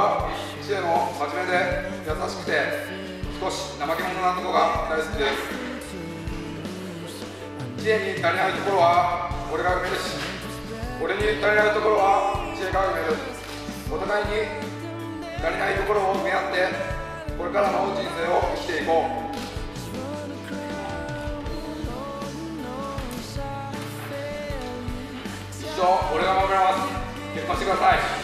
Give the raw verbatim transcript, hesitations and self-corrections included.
は知恵の真面目で優しくて少し怠け者なところが大好きです。知恵に足りないところは俺が埋めるし、俺に足りないところは知恵が埋める。お互いに足りないところを埋め合ってこれからの人生を生きていこう。一生俺が守ります。結婚してください。